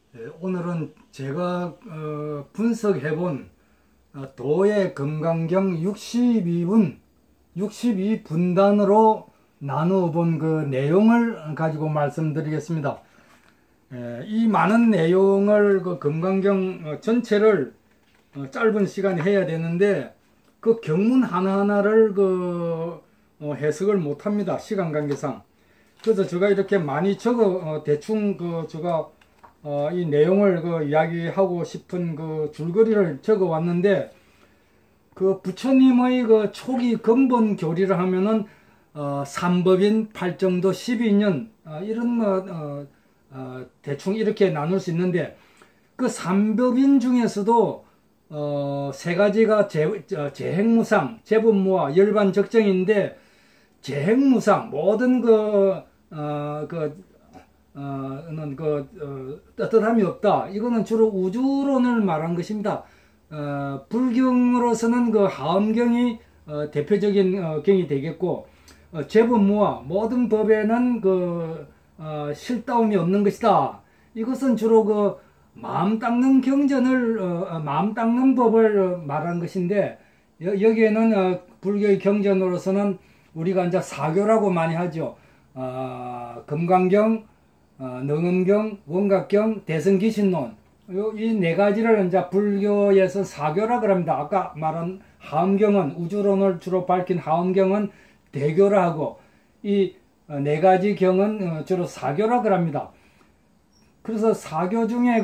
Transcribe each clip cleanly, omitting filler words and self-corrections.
오늘은 제가 분석해본 도의 금강경 62분단으로 나누어 본 그 내용을 가지고 말씀드리겠습니다. 이 많은 내용을 그 금강경 전체를 짧은 시간에 해야 되는데 그 경문 하나하나를 해석을 못합니다. 시간 관계상. 그래서 제가 이렇게 많이 대충 제가 이 내용을 이야기하고 싶은 줄거리를 적어 왔는데, 부처님의 초기 근본 교리를 하면은 삼법인, 팔정도, 12년 이런 대충 이렇게 나눌 수 있는데, 삼법인 중에서도 세 가지가 재행무상, 재본무와 열반적정인데, 재행무상 모든 떳떳함이 없다. 이거는 주로 우주론을 말한 것입니다. 불경으로서는 하엄경이 대표적인 경이 되겠고, 재본무와 모든 법에는 실다움이 없는 것이다. 이것은 주로 마음 닦는 경전을 마음 닦는 법을 말한 것인데, 여기에는 불교의 경전으로서는 우리가 이제 사교라고 많이 하죠. 금강경, 능엄경, 원각경, 대승기신론, 이 네 가지를 이제 불교에서 사교라 그럽니다. 아까 말한 하엄경은, 우주론을 주로 밝힌 하엄경은 대교라 하고, 이 네 가지 경은 주로 사교라 그럽니다. 그래서 사교 중에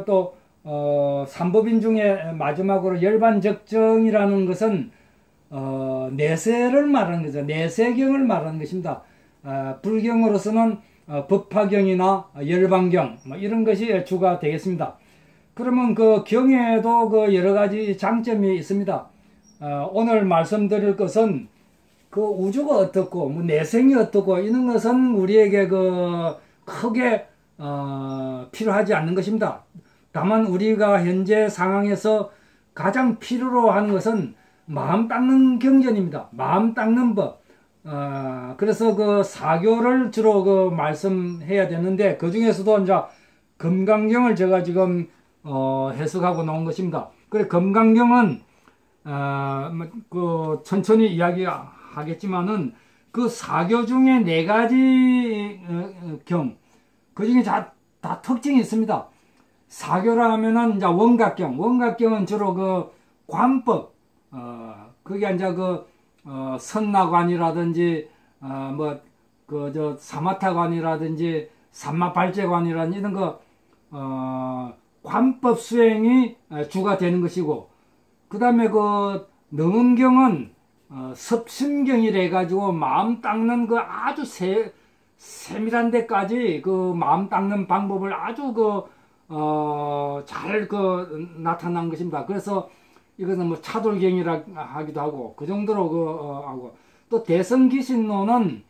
삼법인 중에 마지막으로 열반적정이라는 것은 내세를 말하는 거죠. 내세경을 말하는 것입니다. 불경으로서는 법화경이나 열반경 이런 것이 주가 되겠습니다. 그러면 경에도 여러 가지 장점이 있습니다. 오늘 말씀드릴 것은 우주가 어떻고 내생이 어떻고 이런 것은 우리에게 크게 필요하지 않는 것입니다. 다만 우리가 현재 상황에서 가장 필요로 하는 것은 마음 닦는 경전입니다. 마음 닦는 법. 그래서 사교를 주로 말씀해야 되는데, 그 중에서도 이제 금강경을 제가 지금 해석하고 나온 것입니다. 그래, 금강경은 천천히 이야기하겠지만은 사교 중에 네 가지 경, 그 중에 다 특징이 있습니다. 사교라 하면은 이제 원각경은 주로 관법, 그게 이제 선나관이라든지, 사마타관이라든지, 삼마발제관이라든지, 이런 관법 수행이 주가 되는 것이고, 그 다음에 능엄경은, 섭심경이라 해가지고, 마음 닦는 아주 세밀한 데까지 마음 닦는 방법을 아주 잘 나타난 것입니다. 그래서 이것은 차돌경이라 하기도 하고, 그 정도로 하고, 또 대성기신론은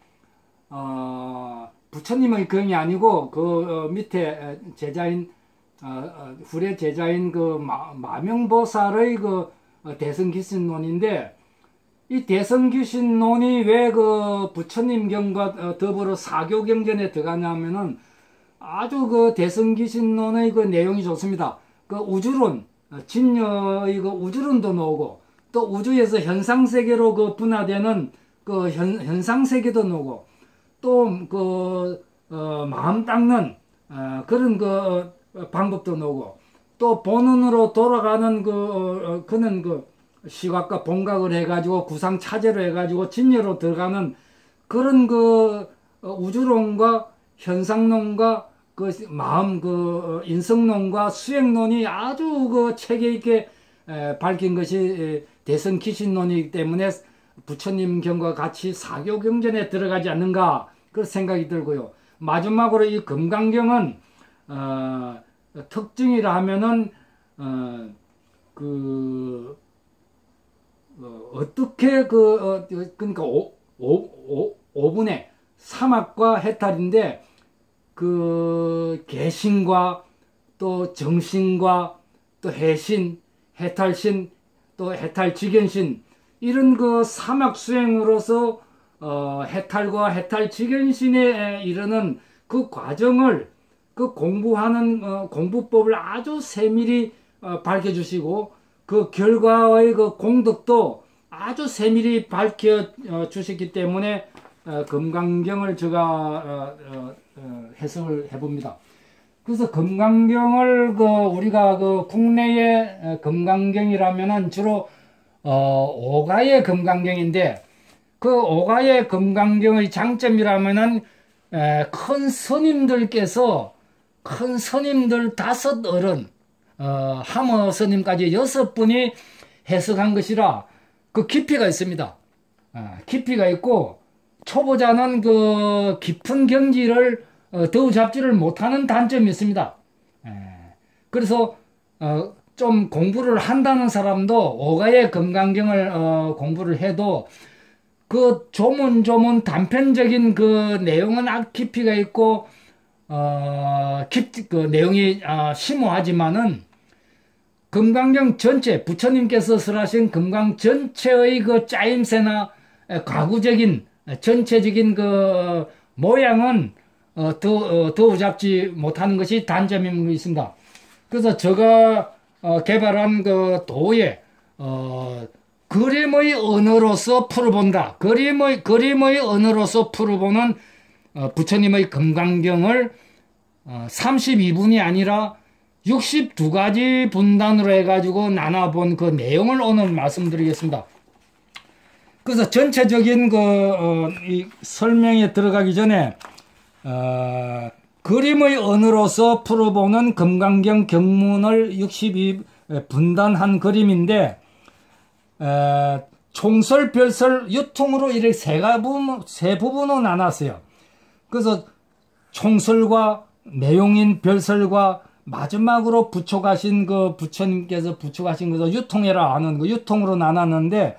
부처님의 경이 아니고 밑에 제자인 후래 제자인 마명보살의 대성기신론인데, 이 대성기신론이 왜 부처님 경과 더불어 사교경전에 들어가냐면은 아주 대성기신론의 내용이 좋습니다. 우주론, 진여의 우주론도 나오고, 또 우주에서 현상세계로 분화되는 현상세계도 나오고, 또 마음 닦는 그런 방법도 나오고, 또 본원으로 돌아가는 그는 시각과 본각을 해가지고 구상차제로 해가지고 진여로 들어가는 그런 우주론과 현상론과 마음 인성론과 수행론이 아주 체계 있게 밝힌 것이 대성기신론이기 때문에 부처님 경과 같이 사교경전에 들어가지 않는가 그런 생각이 들고요. 마지막으로 이 금강경은 특징이라 하면은 어떻게 그러니까 5분의 사막과 해탈인데, 개신과 또 정신과 또 해신, 해탈신, 또 해탈직연신, 이런 사막 수행으로서 해탈과 해탈직연신에 이르는 그 과정을 그 공부하는 공부법을 아주 세밀히 밝혀주시고 그 결과의 그 공덕도 아주 세밀히 밝혀주셨기 때문에 금강경을 제가 해석을 해봅니다. 그래서 금강경을 우리가 국내의 금강경이라면은 주로 오가의 금강경인데 그 오가의 금강경의 장점이라면은 큰 스님들께서 큰 스님들 5어른 하모 스님까지 6분이 해석한 것이라 그 깊이가 있습니다. 깊이가 있고 초보자는 그 깊은 경지를 더우 잡지를 못하는 단점이 있습니다. 그래서 좀 공부를 한다는 사람도 오가의 금강경을 공부를 해도 그 조문조문 단편적인 그 내용은 깊이가 있고 그 내용이 심오하지만은 금강경 전체 부처님께서 설하신 금강 전체의 그 짜임새나 가구적인 전체적인 그 모양은 더 잡지 못하는 것이 단점이 있습니다. 그래서 제가 개발한 그 도에 그림의 언어로서 풀어본다. 그림의 언어로서 풀어보는 부처님의 금강경을 32분이 아니라 62가지 분단으로 해가지고 나눠본 그 내용을 오늘 말씀드리겠습니다. 그래서 전체적인 이 설명에 들어가기 전에 그림의 언어로서 풀어보는 금강경 경문을 62분단한 그림인데 총설, 별설, 유통으로 이렇게 세 부분으로 나눴어요. 그래서 총설과 내용인 별설과 마지막으로 부처가신 부처님께서 부처가신 것을 유통해라 하는 유통으로 나눴는데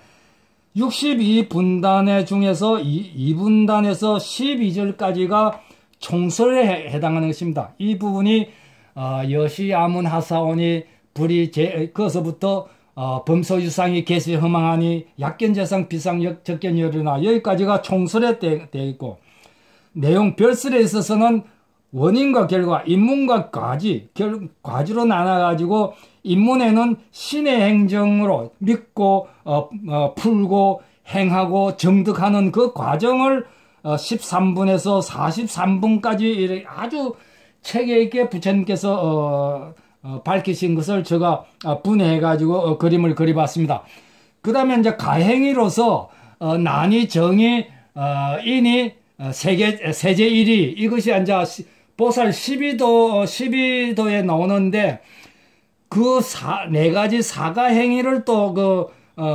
62분단의 중에서 2분단에서 12절까지가 총설에 해당하는 것입니다. 이 부분이 여시 아문 하사오니 불이 거서부터 범소유상이 개시 허망하니 약견재상 비상역 적견열이나 여기까지가 총설에 되어 있고 내용 별설에 있어서는 원인과 결과, 인문과 과지로 나눠가지고 인문에는 신의 행정으로 믿고 풀고 행하고 정득하는 그 과정을 13분에서 43분까지 아주 체계 있게 부처님께서 밝히신 것을 제가 분해해가지고 그림을 그려봤습니다. 그 다음에 이제 가행위로서 난이, 정이, 인이, 세제일이 이것이 이제 보살 12도에 나오는데 그 4가지 사가행위를 또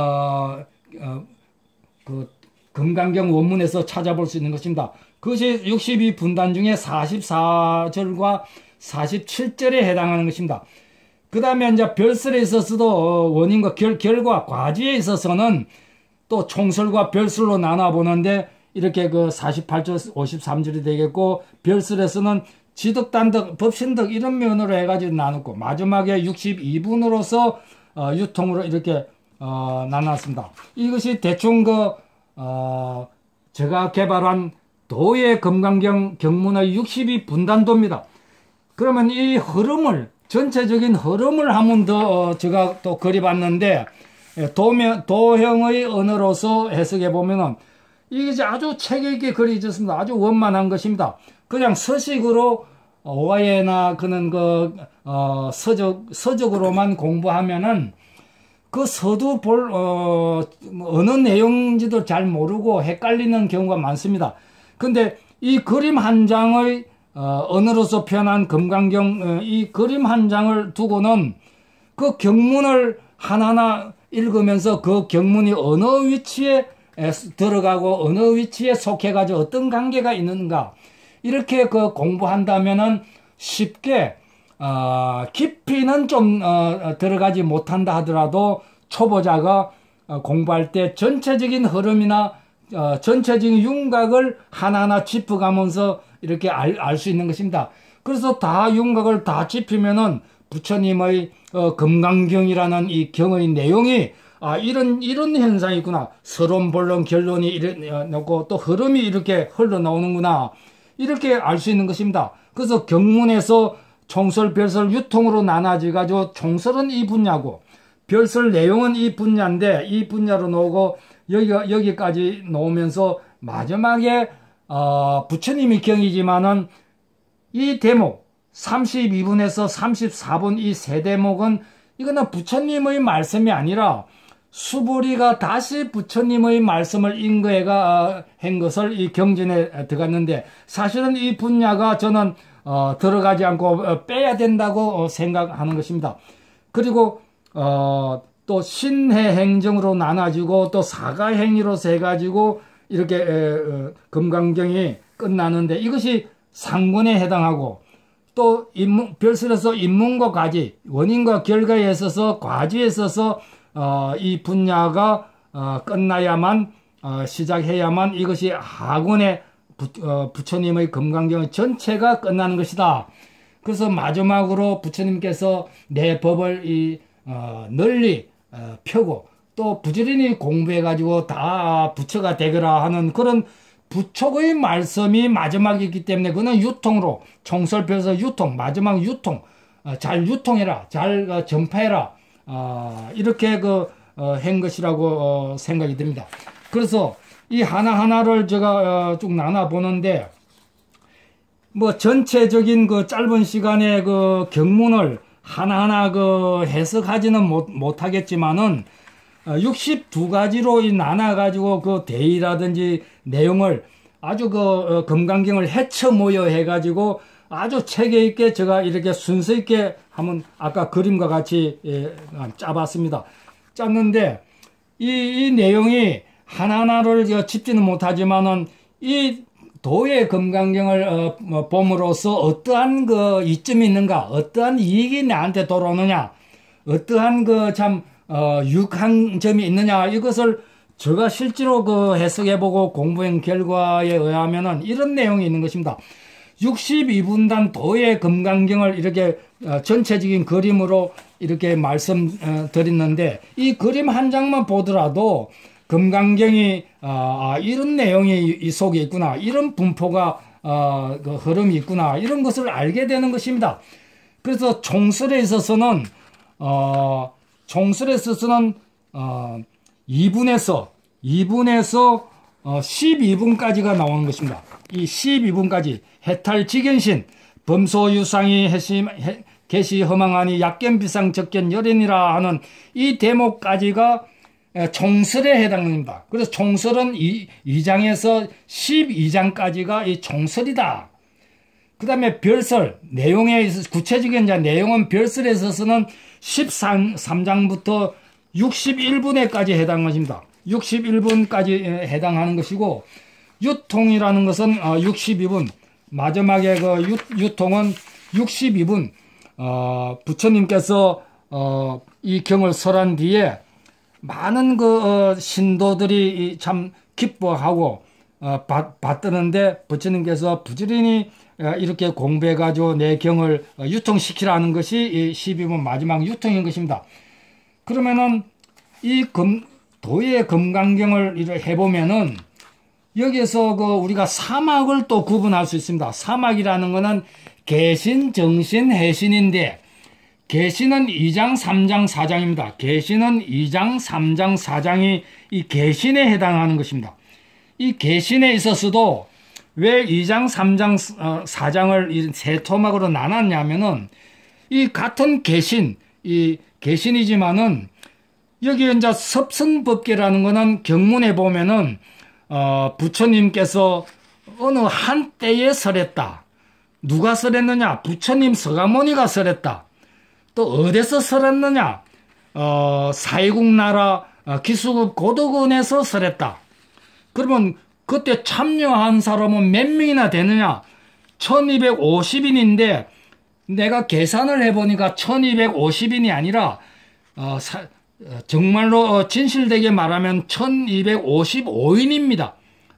금강경 원문에서 찾아볼 수 있는 것입니다. 그것이 62분단 중에 44절과 47절에 해당하는 것입니다. 그 다음에 이제 별설에 있어서도 원인과 결과, 과지에 있어서는 또 총설과 별설로 나눠보는데 이렇게 48절, 53절이 되겠고, 별설에서는 지득, 단득, 법신득 이런 면으로 해가지고 나눴고, 마지막에 62분으로서 유통으로 이렇게 나눴습니다. 이것이 대충 제가 개발한 도의 금강경 경문의 62분단도입니다. 그러면 이 흐름을, 전체적인 흐름을 한번 더 제가 또 그려봤는데, 도형의 언어로서 해석해 보면은 이게 아주 체계 있게 그려졌습니다. 아주 원만한 것입니다. 그냥 서식으로 오가예나 그런 서적으로만 공부하면은 그 서두 어느 내용인지도 잘 모르고 헷갈리는 경우가 많습니다. 근데 이 그림 한 장의 언어로서 표현한 금강경 이 그림 한 장을 두고는 그 경문을 하나하나 읽으면서 그 경문이 어느 위치에 들어가고 어느 위치에 속해가지고 어떤 관계가 있는가 이렇게 공부한다면은 쉽게 깊이는 좀 들어가지 못한다 하더라도 초보자가 공부할 때 전체적인 흐름이나 전체적인 윤곽을 하나하나 짚어가면서 이렇게 알 수 있는 것입니다. 그래서 다 윤곽을 다 짚으면은 부처님의 금강경이라는 이 경의 내용이 이런 현상이 있구나. 서론, 본론, 결론이 놓고 또 흐름이 이렇게 흘러나오는구나. 이렇게 알 수 있는 것입니다. 그래서 경문에서 총설, 별설, 유통으로 나눠져가지고 총설은 이 분야고 별설 내용은 이 분야인데 이 분야로 놓고 여기까지 놓으면서 마지막에 부처님이 경이지만은 이 대목 32분에서 34분 이 세 대목은 이거는 부처님의 말씀이 아니라 수보리가 다시 부처님의 말씀을 인거해가 한 것을 이 경전에 들어갔는데 사실은 이 분야가 저는 들어가지 않고 빼야 된다고 생각하는 것입니다. 그리고 또 신해행정으로 나눠지고 또 사가행위로서 해가지고 이렇게 금강경이 끝나는데 이것이 상권에 해당하고 또 별설에서 인문과 과지, 원인과 결과에 있어서 과지에 있어서 이 분야가 끝나야만 시작해야만 이것이 하권의 부처님의 금강경 전체가 끝나는 것이다. 그래서 마지막으로 부처님께서 내 법을 널리 펴고 또 부지런히 공부해가지고 다 부처가 되거라 하는 그런 부처의 말씀이 마지막이기 때문에 그는 유통으로 총설별서 유통 마지막 유통 잘 유통해라 잘 전파해라 이렇게 한 것이라고 생각이 듭니다. 그래서 이 하나하나를 제가 쭉 나눠 보는데 뭐 전체적인 짧은 시간에 경문을 하나하나 해석하지는 못하겠지만은 62가지로 나눠가지고 대의라든지 내용을 아주 금강경을 헤쳐 모여 해가지고 아주 체계 있게 제가 이렇게 순서 있게 한번 아까 그림과 같이 짜봤습니다. 짰는데 이 내용이 하나하나를 짚지는 못하지만은 이 도의 금강경을 봄으로써 어떠한 이점이 있는가, 어떠한 이익이 나한테 돌아오느냐, 어떠한 유익한 점이 있느냐, 이것을 제가 실제로 해석해보고 공부한 결과에 의하면은 이런 내용이 있는 것입니다. 62분단 도의 금강경을 이렇게 전체적인 그림으로 이렇게 말씀드렸는데 이 그림 한 장만 보더라도 금강경이 이런 내용이 이 속에 있구나, 이런 분포가 흐름이 있구나, 이런 것을 알게 되는 것입니다. 그래서 총설에 있어서는 2분에서 12분까지가 나오는 것입니다. 이 12분까지 해탈직연신 범소유상이 개시 허망하니 약견비상 적견 열인이라 하는 이 대목까지가 총설에 해당합니다. 그래서 총설은 2장에서 12장까지가 이 총설이다. 그 다음에 별설, 내용에 있어서 구체적인 내용은 별설에 있어서는 13장부터 61분에까지 해당하는 것입니다. 61분까지 해당하는 것이고, 유통이라는 것은 62분, 마지막에 유통은 62분, 부처님께서 이 경을 설한 뒤에 많은 신도들이 참 기뻐하고 받드는데 부처님께서 부지런히 이렇게 공부해가지고 내 경을 유통시키라는 것이 이 12분 마지막 유통인 것입니다. 그러면은 이 도의 금강경을 해보면은 여기에서 우리가 사막을 또 구분할 수 있습니다. 사막이라는 것은 개신, 정신, 해신인데 개신은 2장, 3장, 4장입니다. 개신은 2장, 3장, 4장이 이 개신에 해당하는 것입니다. 이 개신에 있어서도 왜 2장, 3장, 4장을 이 세 토막으로 나눴냐면은 이 같은 개신, 이 개신이지만은 여기 이제 섭선법계라는 거는 경문에 보면은 부처님께서 어느 한때에 설했다. 누가 설했느냐? 부처님 서가모니가 설했다. 또 어디서 설했느냐? 사회국 나라 기수급 고덕원에서 설했다. 그러면 그때 참여한 사람은 몇 명이나 되느냐? 1250인인데 내가 계산을 해보니까 1250인이 아니라 정말로 진실되게 말하면 1255인입니다.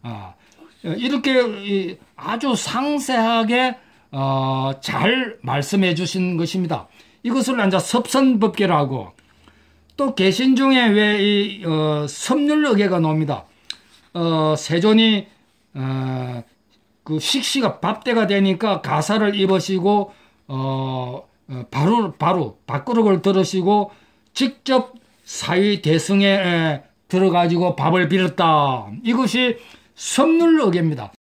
이렇게 아주 상세하게 잘 말씀해 주신 것입니다. 이것을 이제 섭선법계라고, 또 개신 중에 왜 이 섭률의계가 나옵니다. 세존이 그 식시가 밥때가 되니까 가사를 입으시고 바로 밥그릇을 들으시고 직접 사위 대승에 들어가지고 밥을 빌었다. 이것이 선물어개입니다.